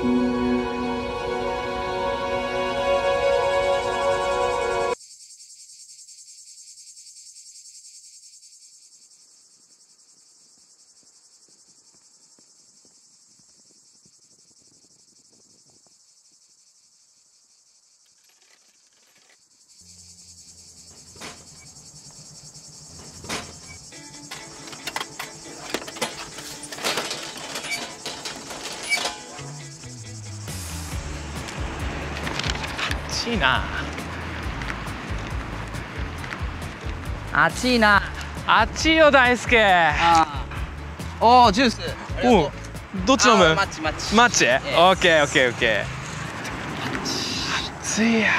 暑いな。 暑いな。 暑いよ大輔。 おお、ジュース。 お、どっち飲む？ マッチマッチ。 マッチ？オッケーオッケーオッケー。暑いや。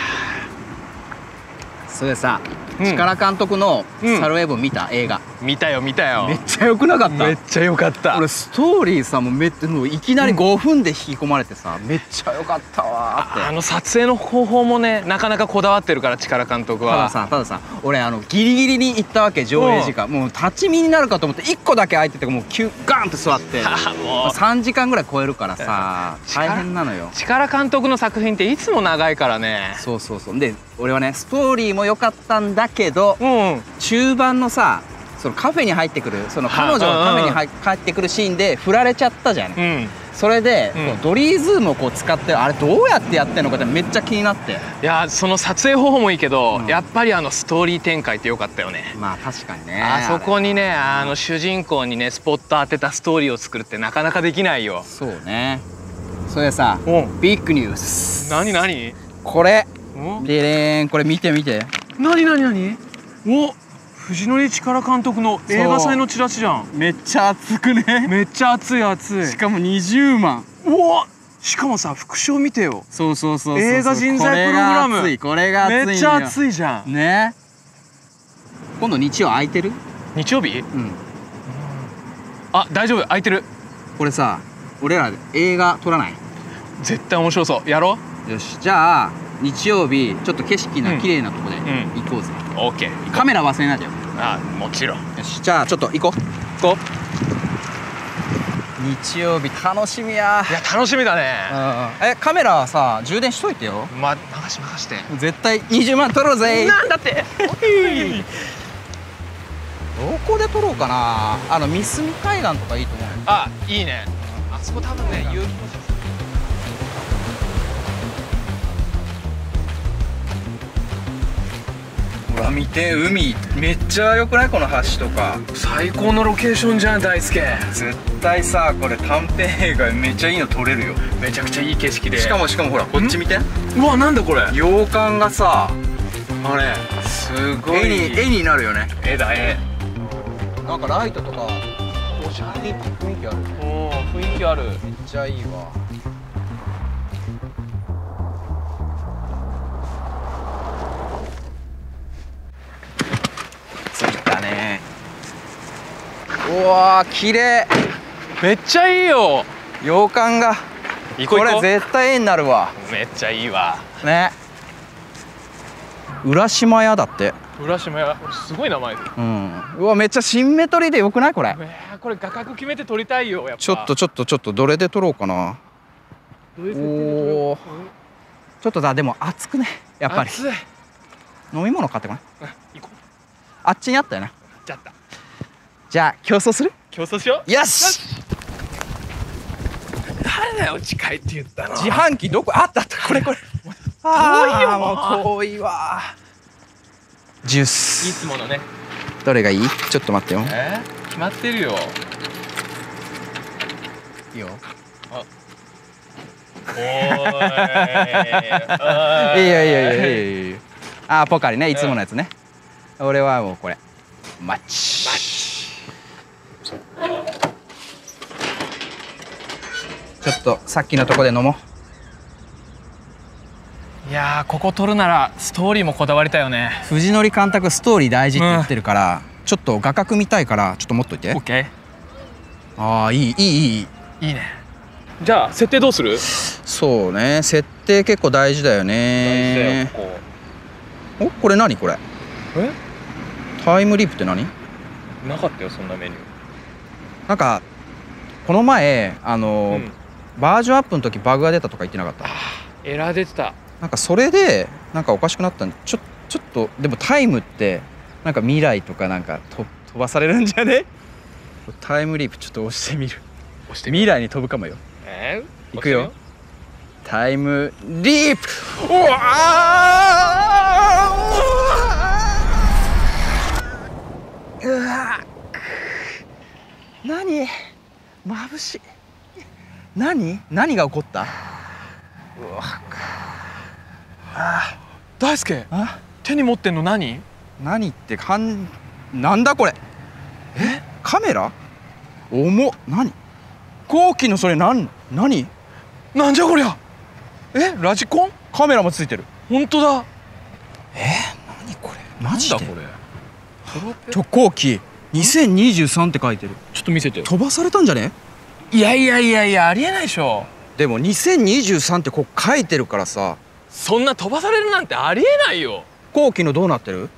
それさ、力監督のサルエボ見た映画。 見たよ見たよ。 めっちゃ良くなかった？ めっちゃ良かった。 俺ストーリーさ、もういきなり5分で引き込まれてさ、めっちゃ良かったわーって。 撮影の方法もね、なかなかこだわってるから、力監督は。 たださ、俺ギリギリに行ったわけ、上映時間。もう立ち見になるかと思って1個だけ空いてて、もうガンって座ってもう3時間ぐらい超えるからさ、大変なのよ。 力監督の作品っていつも長いからね。 そうそうそう。で俺はね、ストーリーも良かったんだけど、中盤のさ、そのカフェに入ってくる、その彼女がカフェに入ってくるシーンで振られちゃったじゃん。それでドリーズームをこう使ってあれどうやってやってんのかってめっちゃ気になって。 いや、その撮影方法もいいけど、やっぱりストーリー展開って良かったよね。 まあ確かにね。 あそこにね、主人公にねスポット当てたストーリーを作るってなかなかできないよ。 そうね。それさ、ビッグニュース。 何何？ これでれーん、これ見て見て。 何何何？お、藤森力監督の映画祭のチラシじゃん。めっちゃ熱くね。めっちゃ熱い熱い。 しかも20万。 おお、しかもさ、副賞見てよ。 そうそうそうそう。 映画人材プログラム。 これが熱い。 めっちゃ熱いじゃん。 ね。今度日曜空いてる？ 日曜日？あ、大丈夫、空いてる。 これさ、俺ら映画撮らない？ 絶対面白そう。やろう。 よし、じゃあ日曜日ちょっと景色の綺麗なとこで行こうぜ。 オッケー。 カメラ忘れないでよ。 あ、もちろん。 よし、じゃあちょっと行こう。行こう。日曜日楽しみや。 いや、楽しみだね。 カメラはさ、充電しといてよ。 任して。 絶対20万取ろうぜ。 なんだって。 どこで撮ろうかな。三隅海岸とかいいと思う。 あ、いいね。あそこ多分ね、有機ほら見て、海めっちゃ良くない？この橋とか最高のロケーションじゃん大輔。 絶対さ、これ短編映画めっちゃいいの撮れるよ。 めちゃくちゃいい景色で、 しかもほらこっち見て。 うわ、なんだこれ。 洋館がさ、 あれすごい絵になるよね。 絵だ、絵。 なんかライトとかおしゃれな雰囲気あるね。 おー、雰囲気ある。 めっちゃいいわ。着いたね。うわー、綺麗。 めっちゃいいよ。 洋館が。これ絶対絵になるわ。 めっちゃいいわね。浦島屋だって。 浦島屋、すごい名前。 うわ、めっちゃシンメトリーでよくないこれ。 これ画角決めて撮りたいよ。やっぱちょっとどれで撮ろうかな。おお、ちょっとでも暑くね、やっぱり。飲み物買ってこない？ 行こう。 あっちにあったよな。じゃあ競争する？ 競争しよう。 よし。 誰だよ、近いって言ったの。 自販機どこ？あった、これ。遠いよ。もう遠いわ。ジュース。 いつものね。 どれがいい？ちょっと待ってよ。 決まってるよ。 いいよ。 おーい。 いいよ。あ、ポカリね、いつものやつね。俺はもうこれ。マッチ。ちょっとさっきのとこで飲もう。 いやー、ここ撮るならストーリーもこだわりたいよね。 藤森監督ストーリー大事って言ってるから、ちょっと画角見たいからちょっと持っといて。 オッケー。ああ、いいね。じゃあ設定どうする？ そうね、設定結構大事だよね。大事だよ、ここ。お、これ何これ？タイムリープって何？ なかったよ、そんなメニュー。 なんかこの前バージョンアップの時バグが出たとか言ってなかった？ エラー出てた。 なんかそれでなんかおかしくなったんで、ちょっとでもタイムってなんか未来とかなんか飛ばされるんじゃね？タイムリープちょっと押してみる。未来に飛ぶかもよ。いくよ。タイムリープ。うわー、うわー、何眩しい。何が起こった？うわあ、大輔、手に持ってんの何ってなんだこれ？カメラ？重っ。後期のそれ何なんじゃこりゃ。ラジコン？ カメラもついてる。 本当だ。 何これ？マジで？ これ後期2023って書いてる。 ちょっと見せてよ。 飛ばされたんじゃね？ いやありえないでしょ。 でも2023ってこう書いてるからさ、 そんな飛ばされるなんてありえないよ。 後期のどうなってる？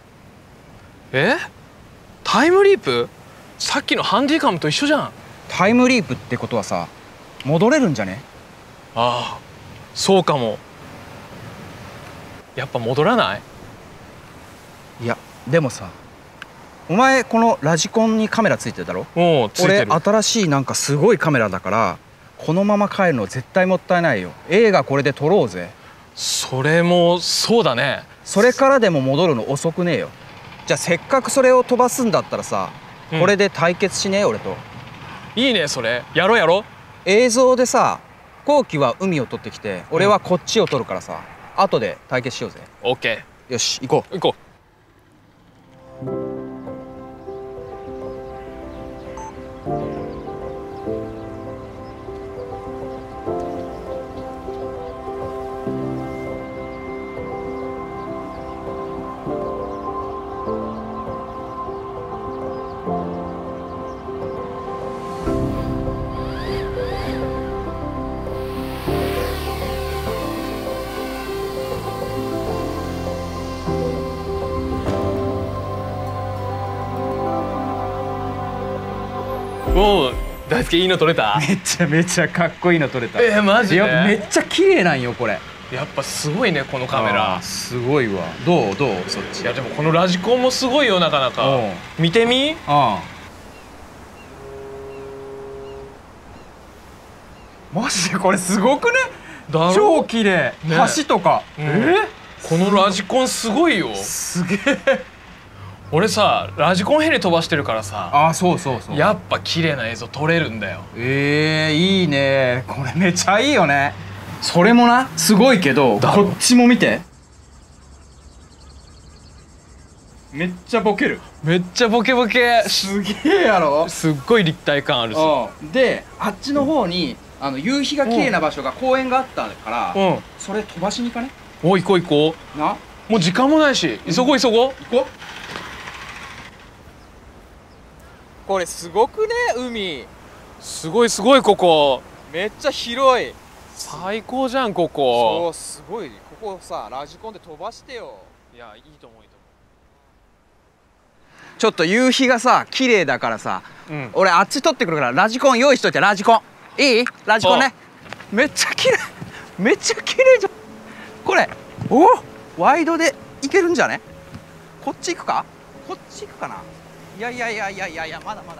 タイムリープ？さっきのハンディカムと一緒じゃん。 タイムリープってことはさ、戻れるんじゃね？ ああ、そうかも。やっぱ戻らない？ いやでもさ、お前このラジコンにカメラついてるだろ？ ついてる。 俺新しいなんかすごいカメラだから、このまま帰るの絶対もったいないよ。映画これで撮ろうぜ。 それもそうだね。 それからでも戻るの遅くねえよ。じゃあせっかくそれを飛ばすんだったらさ、これで対決しねえ？俺と。 いいね、それやろう。 映像でさ、後期は海を撮ってきて、俺はこっちを撮るからさ、後で対決しようぜ。 オッケー。よし、行こう。 おお、大輔いいの撮れた？ めちゃかっこいいの撮れた。 マジで？ めっちゃ綺麗なんよこれ。 やっぱすごいね、このカメラ。 すごいわ。どうそっち？ いやでもこのラジコンもすごいよ、なかなか。見てみ。 マジでこれすごくね？超綺麗。橋とか。 このラジコンすごいよ。 すげえ。 俺さ、ラジコンヘリ飛ばしてるからさ。 そうやっぱ綺麗な映像撮れるんだよ。 いいね。これめっちゃいいよね。それもな、すごいけど、こっちも見て。めっちゃボケる。 めっちゃボケボケ。 すげえやろ。 すっごい立体感あるし。 で、あっちの方に夕日が綺麗な場所が公園があったから、それ飛ばしに行かね？ 行こう。な、もう時間もないし、急ごう。行こう。 これすごくね？海すごいここ。 めっちゃ広い。 最高じゃんここ。 そう、すごい。ここさ、ラジコンで飛ばしてよ。 いや、いいと思う。 ちょっと夕日がさ綺麗だからさ、俺あっち撮ってくるからラジコン用意しといて。ラジコンいい？ラジコンね。めっちゃ綺麗じゃんこれ。ワイドでいけるんじゃね？こっち行くか？こっち行くかな？いやまだ。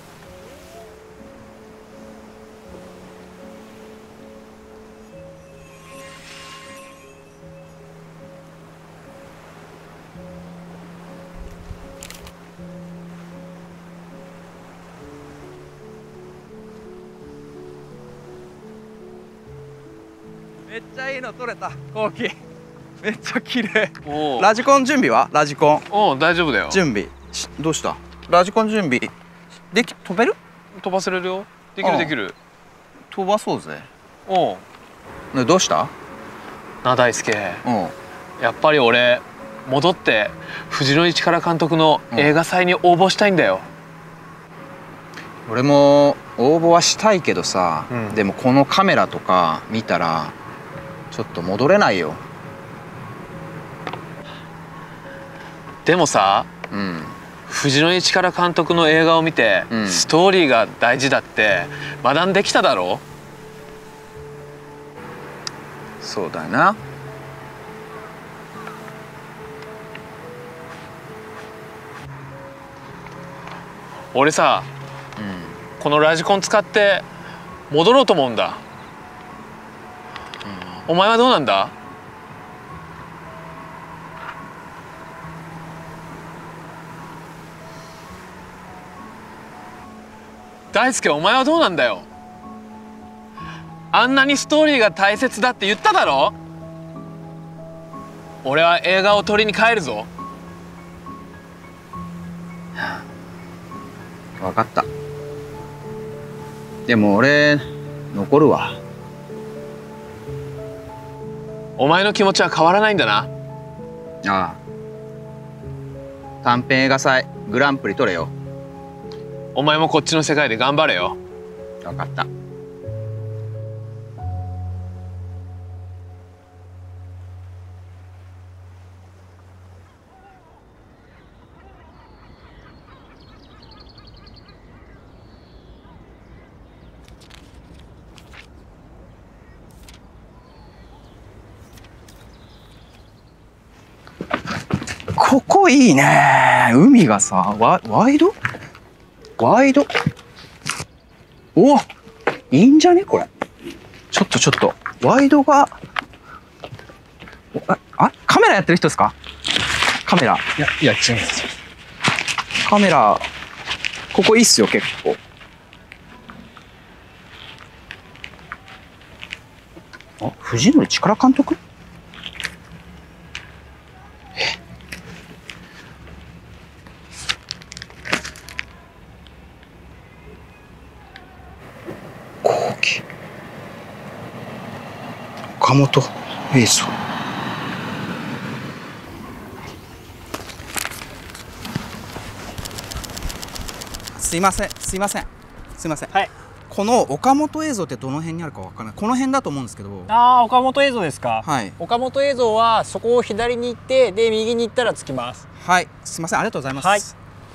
めっちゃいいの撮れた。後期めっちゃ綺麗。ラジコン準備は？ラジコン大丈夫だよ。 準備どうした？ラジコン準備飛べる？ 飛ばせれるよ。できる。 飛ばそうぜ。ね、どうしたな、大輔。やっぱり俺戻って藤野一監督の映画祭に応募したいんだよ。 俺も応募はしたいけどさ、でもこのカメラとか見たらちょっと戻れないよ。 でもさ、藤野一監督の映画を見て、ストーリーが大事だって学んできただろう。 そうだな。 俺さ、このラジコン使って戻ろうと思うんだ。お前はどうなんだ？大輔、お前はどうなんだよ。あんなにストーリーが大切だって言っただろ。俺は映画を撮りに帰るぞ。 分かった。でも俺残るわ。 お前の気持ちは変わらないんだな。 ああ、短編映画祭グランプリ取れよ。 お前もこっちの世界で頑張れよ。 分かった。ここいいね。海がさ、ワイドお、いいんじゃねこれ。ちょっとワイドがカメラやってる人ですか？カメラ。 いや違う。 カメラここいいっすよ結構。藤森力監督？岡本映像。すいません。 はい。 この岡本映像ってどの辺にあるかわからない。この辺だと思うんですけど。 ああ、岡本映像ですか。 はい。 岡本映像はそこを左に行ってで右に行ったら着きます。 はい。すいません。ありがとうございます。はい。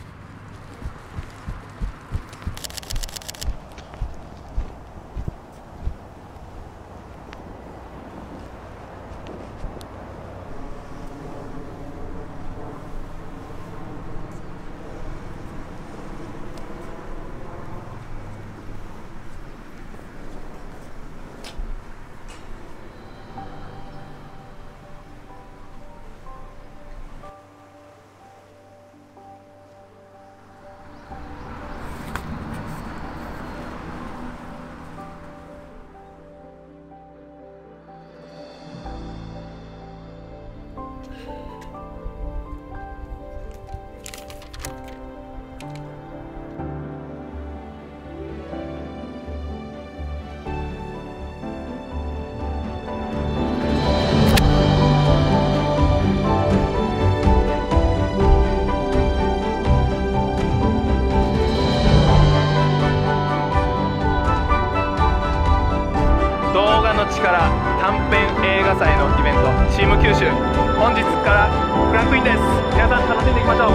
力短編映画祭のイベントチーム九州、本日からクランクインです。皆さん楽しんでいきましょう。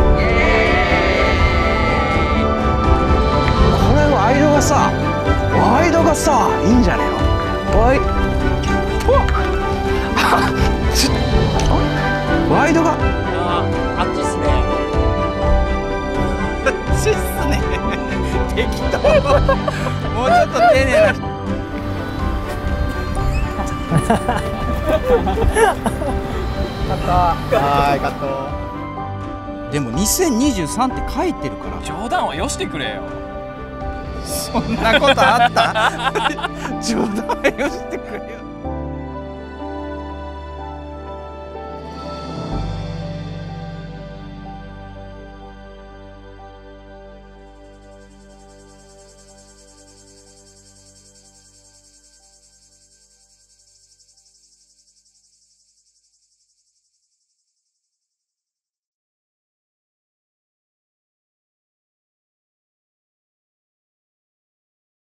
これワイドがさいいんじゃねえの。ワイドがあっちっすね。 あっちっすね。適当。もうちょっと丁寧な人。カット。でも2023って書いてるから。 冗談はよしてくれよ。 そんなことあった？冗談はよしてくれ。